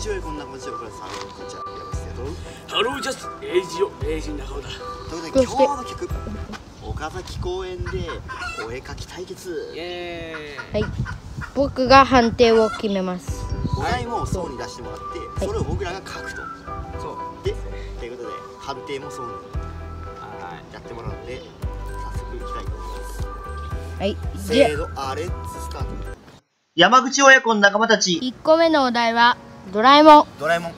口親子の仲間たちをこれサロンこちらやますけど。 ハロージャスト、英二を名人中尾だ。 ということで今日の曲、岡崎公園でお絵描き対決。 イエはい、僕が判定を決めます。 お題も層に出してもらって、それを僕らが書くと。 そうで、ということで判定も層にやってもらうので、早速いきたいと思います。 はい、 せーの、あれっつスタート。 山口親子の仲間たち。 1個目のお題はドラえもん。 ドラえもん。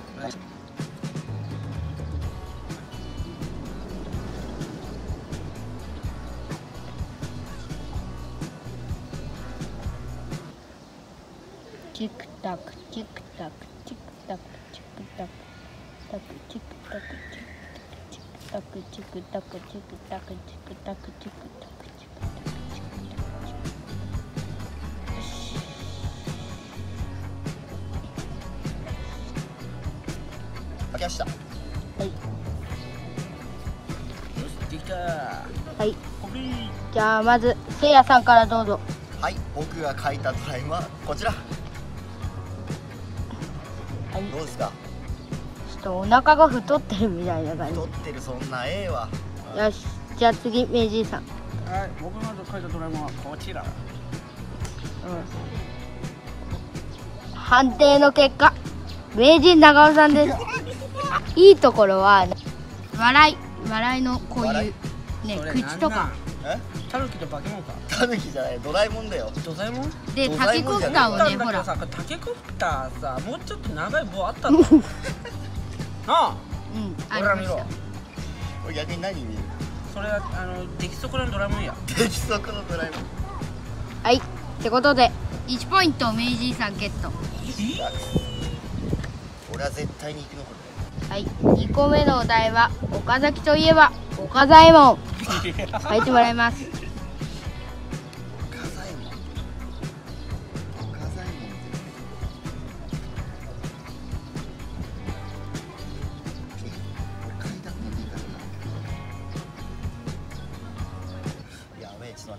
チクタクチクタクチクタクチクタクタクチクタクチクタクチクタクチクタクチクタクチクタクチクタクチクタクチクタクチク書きました。 はいーイ。よし、できたー。 はい、じゃあまずせいやさんからどうぞ。 はい、僕が描いたドラえもんはこちら。 はい、 どうですか。 ちょっとお腹が太ってるみたいな感太ってる、そんなええわ。 じ。よし、じゃあ次明治さん。 はい、僕が描いたドラえもんはこちら。 判定の結果、名人長尾さんです。いいところは笑いのこういうね、 それ口とかえ？ タヌキと化け物か。 タヌキじゃない、ドラえもんだよ。 ドラえもん？ でドタケコプラえもんじゃターをね、ほら、 だけどさ、タケコプターさ、もうちょっと長い棒あったの。なあ、 ありほら見ろ。 ました。 これ逆に何見る？ それは出来損ないのドラえもんや。 出来損のドラえもん。 はい、ってことで1ポイント明治さんゲット。 俺は絶対に行くのこはい、2個目のお題は岡崎といえば岡左衛門。書いてもらいます。 れ。岡左衛門。岡左衛門。書いたことないからな。やべえ、ちょっと待って。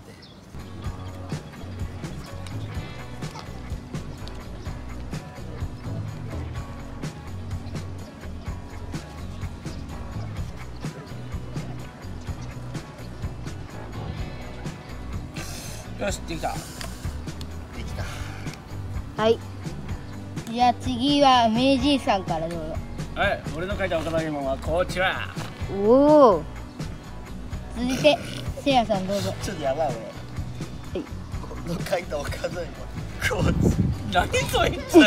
よし、できた。 できた。 はい、じゃあ次は明治さんからどうぞ。 はい、俺の描いた岡田ゲームはこちら。 おお、続いてせいやさんどうぞ。 ちょっとやばい俺。 はい、 この書いた岡左衛門。こうつ。 何そいつ。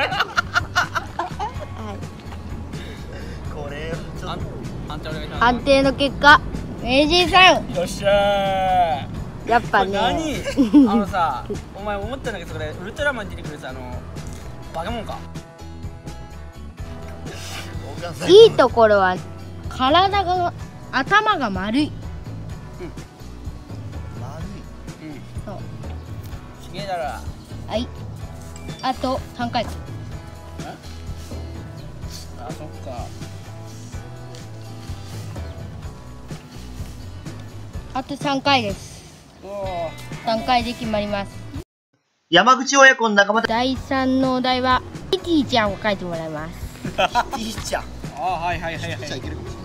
これちょっと。 判定お願いします。 判定の結果、明治さん。 よっしゃー。 やっぱこれね、 何さ、お前思ったんだけど、それウルトラマンに出てくるさ、バケモンか。 いいところは頭が丸い。 丸い。 そう。 すげえだろ。 はい、あと3回。 あ、そっか。 あと3回です。 おお。 3回で決まります。 山口親子の仲間たち。 第3のお題はキティちゃんを書いてもらいます。 キティちゃん。 あ、はいはいはいはい。 キティちゃんいけるかもしれない。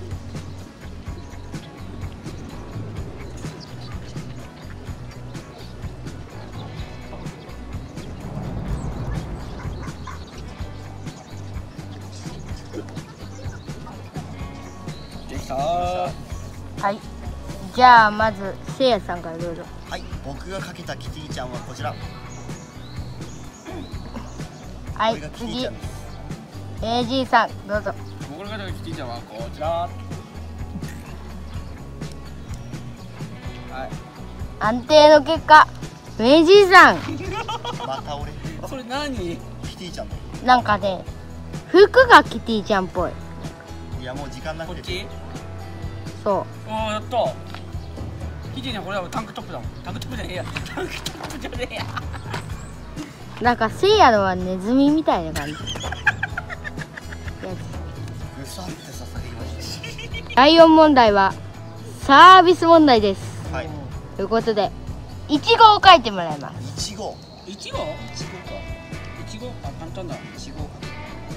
できたー。 はい、じゃあまずせいやさんからどうぞ。 はい、僕が描けたキティちゃんはこちら。 はいこれが、キティ次ちゃんです。 AG さんどうぞ。 僕の描いたキティちゃんはこちら。はい。 安定の結果、AG さん。 また俺。 それ何？ キティちゃんだよ。 なんかね、服がキティちゃんっぽい。 いやもう時間なく。 こってち？ そおお、やった。キティちゃんこれはタンクトップだもん。タンクトップじゃねえや。タンクトップじゃねえや。 う、なんかせいやのはネズミみたいな感じ。 ぐさって捧げまし第4問題はサービス問題です。 た。はい。 ということで、いちごを書いてもらいます。 いちご。 いちご？ いちごか。 いちご、あ、簡単だ。 いちごをかける。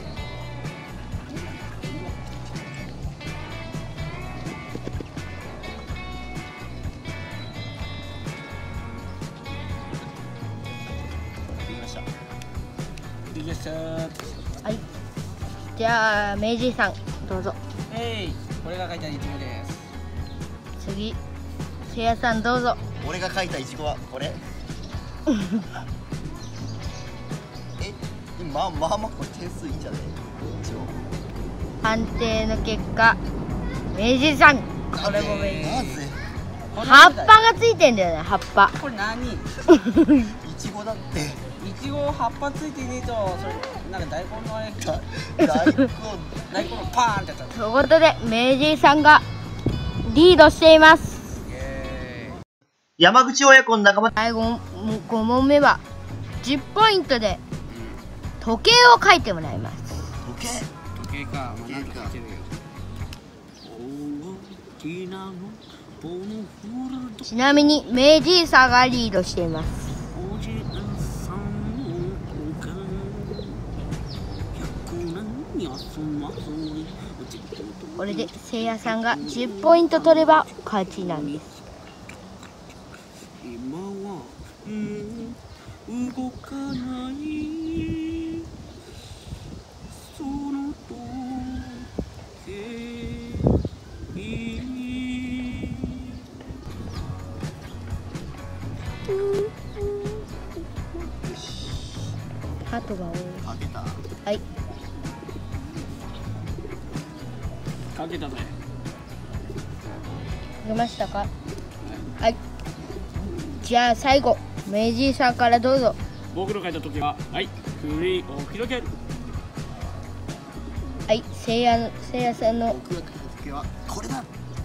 できました。 できました。 はい。じゃあ明治さんどうぞ。 これが書いたいちごです。 次せいやさんどうぞ。 俺が描いたいちごはこれ。まあこれ点数いいんじゃない？一応。 判定の結果明治さん。これも明治。 なぜ？ 葉っぱがついてんだよね、葉っぱ。 これ何？ いちごだって。 いちご葉っぱついてねえと、それなんか大根のあれ。大根のパーンってやった。 ということで明治さんがリードしています。 山口親子の仲間、 最後5問目は10ポイントで時計を書いてもらいます。 時計。 時計か。まあなんか書けるよ。 ちなみに明治さんがリードしています。これでせいやさんが10ポイント取れば勝ちなんです。 今は動かないその時計ハトが多い。 かけた。 はい。 かけたぜ。 書けましたか？はい。じゃあ最後明治さんからどうぞ。 僕の書いた時は、はい、振りおきろけ。 はい、せいやさんの。 僕が書いた時計はこれだ。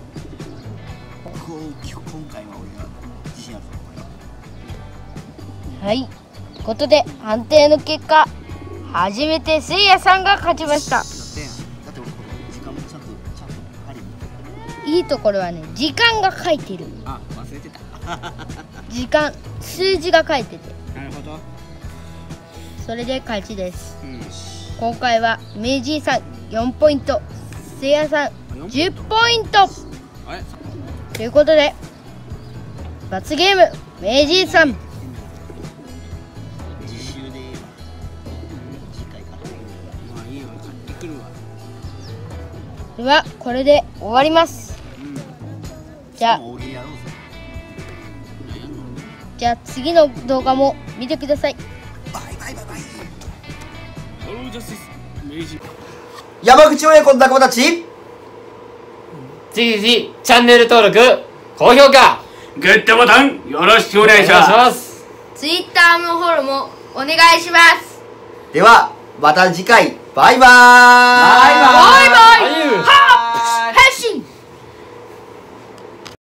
今回は俺が自信あるぞこれは。 はい。ということで判定の結果、初めてせいやさんが勝ちました。 だって俺これ時間もちゃんとあり。 いいところはね、時間が書いてる。 あ、忘れてた。 時間、数字が書いてて、 なるほど。 それで勝ちです。 うん。 今回は明治さん4ポイント、せいやさん10ポイントあれ？ ということで罰ゲーム明治さん。 自習で言えば次回から。 まあいいよ、買ってくるわ。 ではこれで終わります。じゃあ大喜利やろうぜ。 次の動画も見てください。 バイバイバイバイ。 オールジャスティス明治。 山口親子の仲間たち、 ぜひぜひチャンネル登録、高評価グッドボタンよろしくお願いします。 お願いします。 ツイッターのフォローもお願いします。 ではまた次回、バイバーイ。 バイバイ。